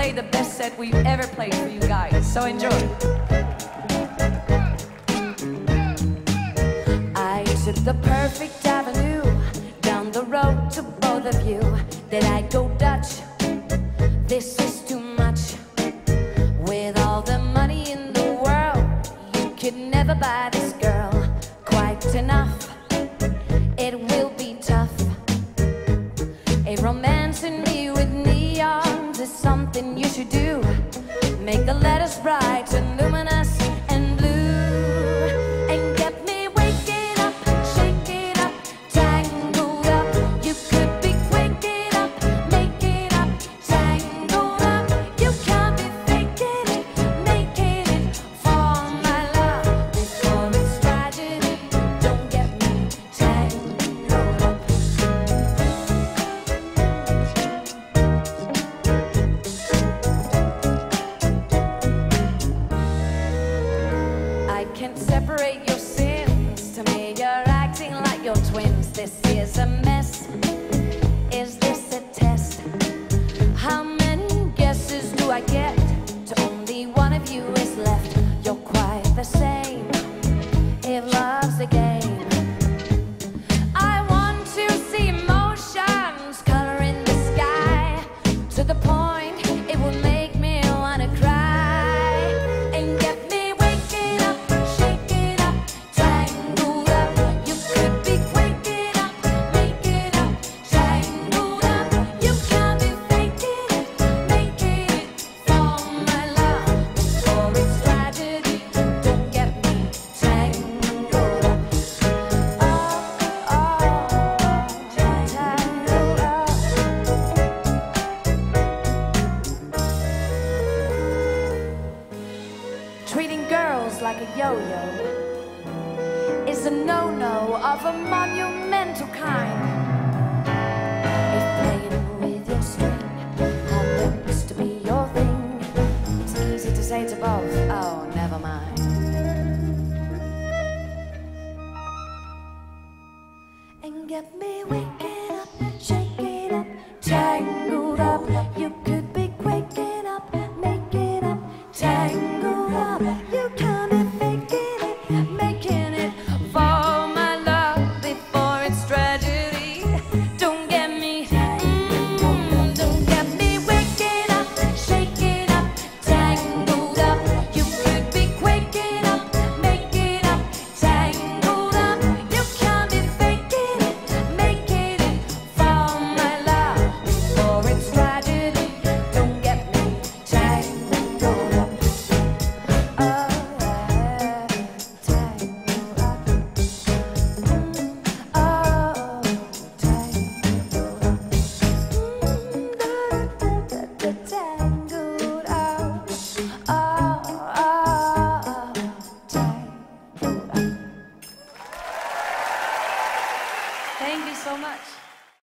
play the best set we've ever played for you guys. So enjoy. I took the perfect avenue down the road to both of you. Did I go Dutch? This is too much. With all the money in the world, you could never buy this girl quite enough. It will be tough. A romance in me with neons is something you should do. Make the letters bright and luminous and blue, and get me waking up, shaking up, tangled up. You could be waking up, making up, tangled up. You can't be faking it, making it for my love. Before it's tragedy, don't get me tangled up. I can't separate your sins. To me, you're acting like your twins. This is a mess. Is this a test? How many guesses do I get? To only one of you is left. You're quite the same. If love's a game, I want to see emotions coloring the sky to the point it will make me wanna cry, and get me waking up, shaking up, tangled up. You could be waking up, making up, tangled up. You can't be faking it, making it for my love. Before it's tragedy, don't get me tangled up. Oh, tangled up. Treating girls like a yo-yo is a no-no of a monumental kind.